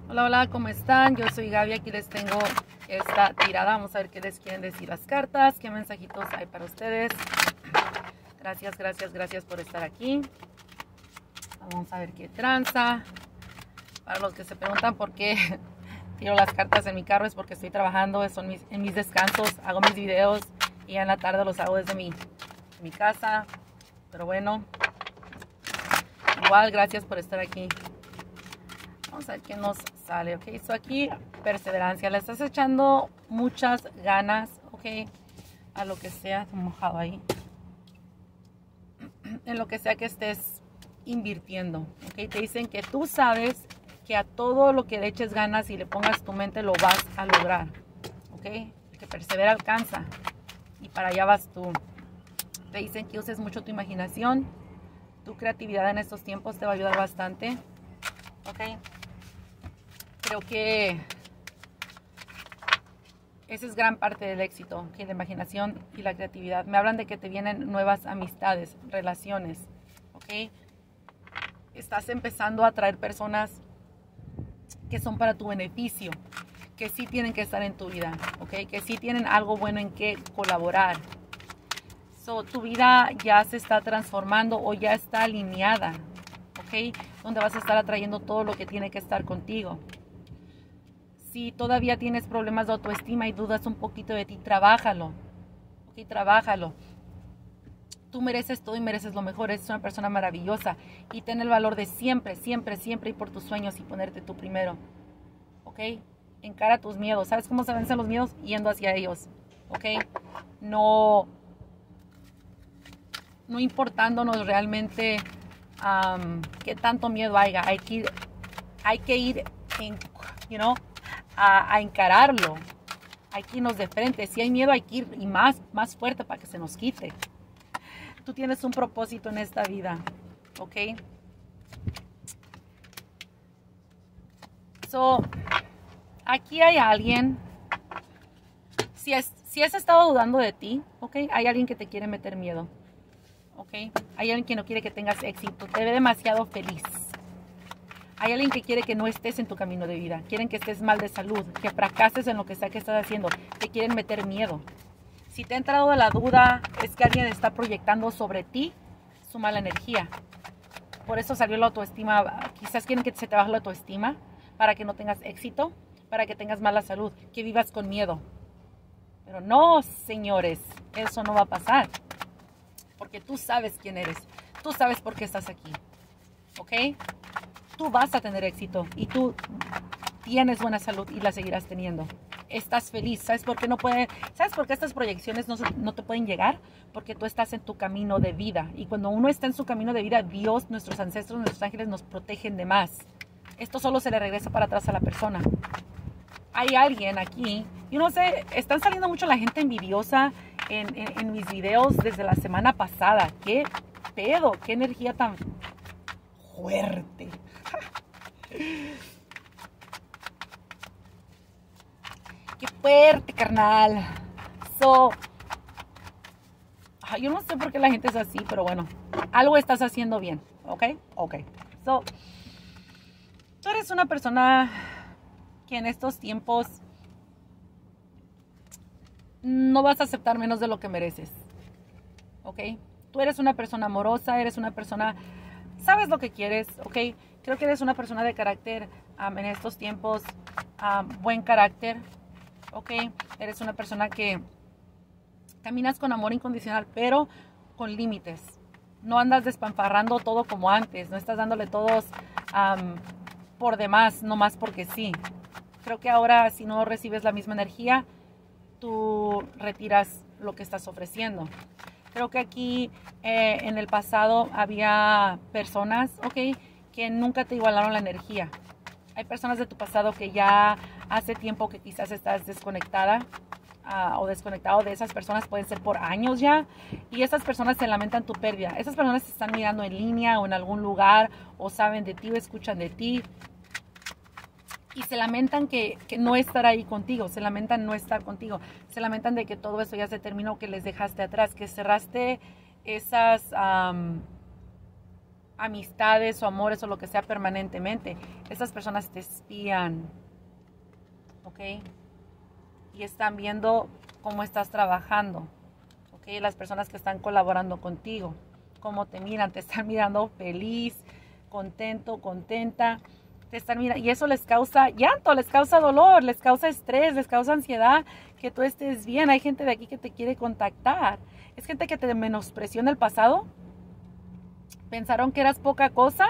Hola, hola, ¿cómo están? Yo soy Gaby, aquí les tengo esta tirada. Vamos a ver qué les quieren decir las cartas, qué mensajitos hay para ustedes. Gracias, gracias, gracias por estar aquí. Vamos a ver qué tranza. Para los que se preguntan por qué tiro las cartas en mi carro, es porque estoy trabajando, en mis descansos, hago mis videos y ya en la tarde los hago desde mi casa. Pero bueno, igual gracias por estar aquí. Vamos a ver qué nos sale, ok. So aquí, perseverancia. Le estás echando muchas ganas, ok. A lo que sea, mojado ahí. En lo que sea que estés invirtiendo, ok. Te dicen que tú sabes que a todo lo que le eches ganas y le pongas tu mente lo vas a lograr, ok. El que persevera alcanza. Y para allá vas tú. Te dicen que uses mucho tu imaginación. Tu creatividad en estos tiempos te va a ayudar bastante, ok. Creo que esa es gran parte del éxito, que la imaginación y la creatividad. Me hablan de que te vienen nuevas amistades, relaciones, ¿ok? Estás empezando a atraer personas que son para tu beneficio, que sí tienen que estar en tu vida, ¿ok? Que sí tienen algo bueno en que colaborar. So, tu vida ya se está transformando o ya está alineada, ¿ok? Donde vas a estar atrayendo todo lo que tiene que estar contigo. Si todavía tienes problemas de autoestima y dudas un poquito de ti, trabájalo. Ok, trabájalo. Tú mereces todo y mereces lo mejor. Eres una persona maravillosa. Y ten el valor de siempre, siempre, siempre ir por tus sueños y ponerte tú primero. Ok, encara tus miedos. ¿Sabes cómo se vencen los miedos? Yendo hacia ellos. Ok, no importándonos realmente qué tanto miedo haya. Hay que ir a encararlo. Hay que irnos de frente. Si hay miedo, hay que ir y más fuerte para que se nos quite. Tú tienes un propósito en esta vida, ¿ok? So, aquí hay alguien. Si has estado dudando de ti, ¿ok? Hay alguien que te quiere meter miedo, ¿ok? Hay alguien que no quiere que tengas éxito. Te ve demasiado feliz. Hay alguien que quiere que no estés en tu camino de vida. Quieren que estés mal de salud, que fracases en lo que sea que estás haciendo. Te quieren meter miedo. Si te ha entrado la duda, es que alguien está proyectando sobre ti su mala energía. Por eso salió la autoestima. Quizás quieren que se te baje la autoestima para que no tengas éxito, para que tengas mala salud, que vivas con miedo. Pero no, señores, eso no va a pasar. Porque tú sabes quién eres. Tú sabes por qué estás aquí. ¿Ok? Tú vas a tener éxito y tú tienes buena salud y la seguirás teniendo. Estás feliz. ¿Sabes por qué ¿Sabes por qué estas proyecciones no te pueden llegar? Porque tú estás en tu camino de vida. Y cuando uno está en su camino de vida, Dios, nuestros ancestros, nuestros ángeles nos protegen de más. Esto solo se le regresa para atrás a la persona. Hay alguien aquí, yo no sé, están saliendo mucho la gente envidiosa en mis videos desde la semana pasada. ¿Qué pedo? ¿Qué energía tan fuerte? Qué fuerte, carnal. Yo no sé por qué la gente es así, pero bueno, algo estás haciendo bien, ¿ok? Ok. Tú eres una persona que en estos tiempos no vas a aceptar menos de lo que mereces, ¿ok? Tú eres una persona amorosa, eres una persona, sabes lo que quieres, ¿ok? Creo que eres una persona de carácter en estos tiempos, buen carácter, ¿ok? Eres una persona que caminas con amor incondicional, pero con límites. No andas despamparrando todo como antes, no estás dándole todos por demás, no más porque sí. Creo que ahora, si no recibes la misma energía, tú retiras lo que estás ofreciendo. Creo que aquí en el pasado había personas, ¿ok?, que nunca te igualaron la energía. Hay personas de tu pasado que ya hace tiempo que quizás estás desconectada o desconectado de esas personas, pueden ser por años ya, y esas personas se lamentan tu pérdida. Esas personas te están mirando en línea o en algún lugar, o saben de ti o escuchan de ti, y se lamentan que no estar ahí contigo, se lamentan no estar contigo, se lamentan de que todo eso ya se terminó, que les dejaste atrás, que cerraste esas amistades o amores o lo que sea permanentemente. Estas personas te espían, ¿ok? Y están viendo cómo estás trabajando, ¿ok? Las personas que están colaborando contigo, cómo te miran, te están mirando feliz, contento, contenta, te están mirando, y eso les causa llanto, les causa dolor, les causa estrés, les causa ansiedad, que tú estés bien. Hay gente de aquí que te quiere contactar, es gente que te menospreció en el pasado, pensaron que eras poca cosa,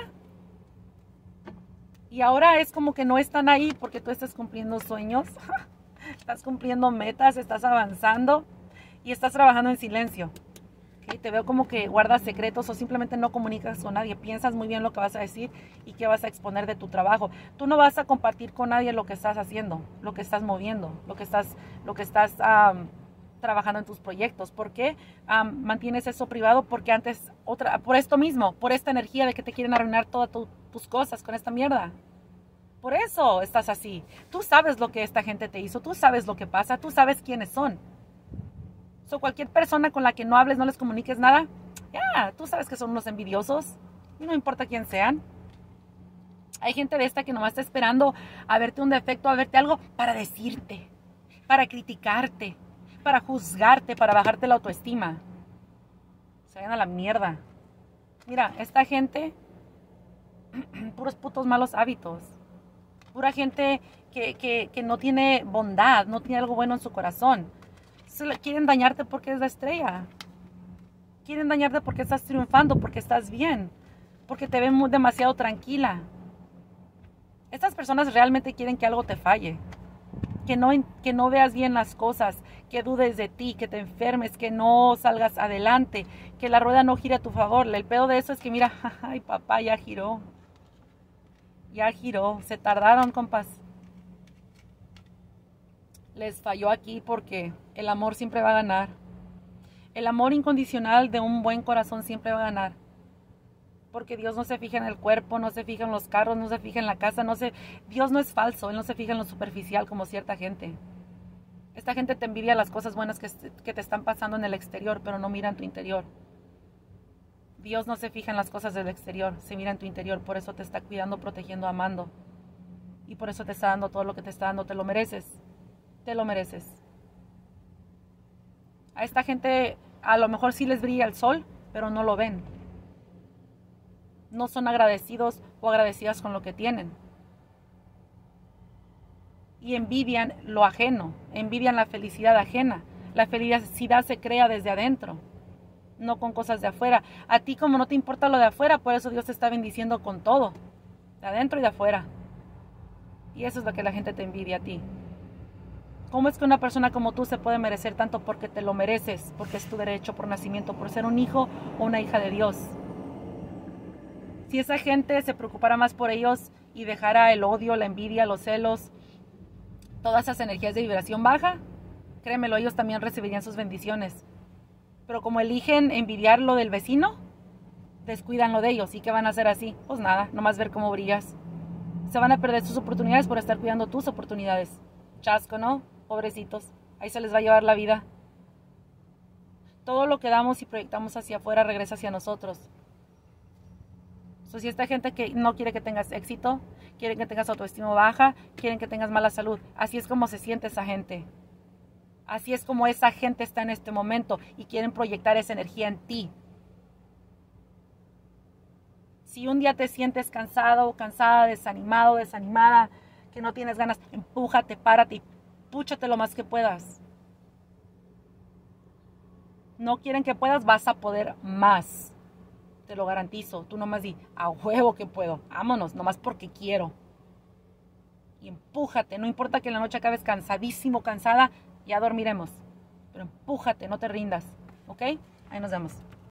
y ahora es como que no están ahí porque tú estás cumpliendo sueños, estás cumpliendo metas, estás avanzando y estás trabajando en silencio. ¿Okay? Te veo como que guardas secretos o simplemente no comunicas con nadie. Piensas muy bien lo que vas a decir y qué vas a exponer de tu trabajo. Tú no vas a compartir con nadie lo que estás haciendo, lo que estás moviendo, lo que estás trabajando en tus proyectos. ¿Por qué mantienes eso privado? Porque antes, por esto mismo, por esta energía de que te quieren arruinar todas tus cosas con esta mierda. Por eso estás así. Tú sabes lo que esta gente te hizo, tú sabes lo que pasa, tú sabes quiénes son. Cualquier persona con la que no hables, no les comuniques nada, ya, tú sabes que son unos envidiosos. Y no importa quién sean. Hay gente de esta que nomás está esperando a verte un defecto, a verte algo para decirte, para criticarte, para juzgarte, para bajarte la autoestima. Se vayan a la mierda. Mira, esta gente, puros putos malos hábitos. Pura gente que no tiene bondad, no tiene algo bueno en su corazón. Quieren dañarte porque es la estrella. Quieren dañarte porque estás triunfando, porque estás bien, porque te ven demasiado tranquila. Estas personas realmente quieren que algo te falle, que no veas bien las cosas, que dudes de ti, que te enfermes, que no salgas adelante, que la rueda no gire a tu favor. El pedo de eso es que mira, ay papá, ya giró. Ya giró, se tardaron, compas. Les falló aquí porque el amor siempre va a ganar. El amor incondicional de un buen corazón siempre va a ganar. Porque Dios no se fija en el cuerpo, no se fija en los carros, no se fija en la casa, Dios no es falso, Él no se fija en lo superficial como cierta gente. Esta gente te envidia las cosas buenas que te están pasando en el exterior, pero no mira en tu interior. Dios no se fija en las cosas del exterior, se mira en tu interior, por eso te está cuidando, protegiendo, amando. Y por eso te está dando todo lo que te está dando, te lo mereces. Te lo mereces. A esta gente a lo mejor sí les brilla el sol, pero no lo ven. No son agradecidos o agradecidas con lo que tienen. Y envidian lo ajeno, envidian la felicidad ajena. La felicidad se crea desde adentro, no con cosas de afuera. A ti como no te importa lo de afuera, por eso Dios te está bendiciendo con todo, de adentro y de afuera. Y eso es lo que la gente te envidia a ti. ¿Cómo es que una persona como tú se puede merecer tanto? Porque te lo mereces, porque es tu derecho por nacimiento, por ser un hijo o una hija de Dios. Si esa gente se preocupara más por ellos y dejara el odio, la envidia, los celos, todas esas energías de vibración baja, créemelo, ellos también recibirían sus bendiciones. Pero como eligen envidiar lo del vecino, descuidan lo de ellos. ¿Y qué van a hacer así? Pues nada, nomás ver cómo brillas. Se van a perder sus oportunidades por estar cuidando tus oportunidades. Chasco, ¿no? Pobrecitos, ahí se les va a llevar la vida. Todo lo que damos y proyectamos hacia afuera regresa hacia nosotros. Si esta gente que no quiere que tengas éxito, quieren que tengas autoestima baja, quieren que tengas mala salud, así es como se siente esa gente. Así es como esa gente está en este momento y quieren proyectar esa energía en ti. Si un día te sientes cansado, cansada, desanimado, desanimada, que no tienes ganas, empújate, párate y púchate lo más que puedas. No quieren que puedas, vas a poder más. Te lo garantizo. Tú nomás di, a huevo que puedo. Vámonos, nomás porque quiero. Y empújate. No importa que en la noche acabes cansadísimo, cansada, ya dormiremos. Pero empújate, no te rindas. ¿Ok? Ahí nos vemos.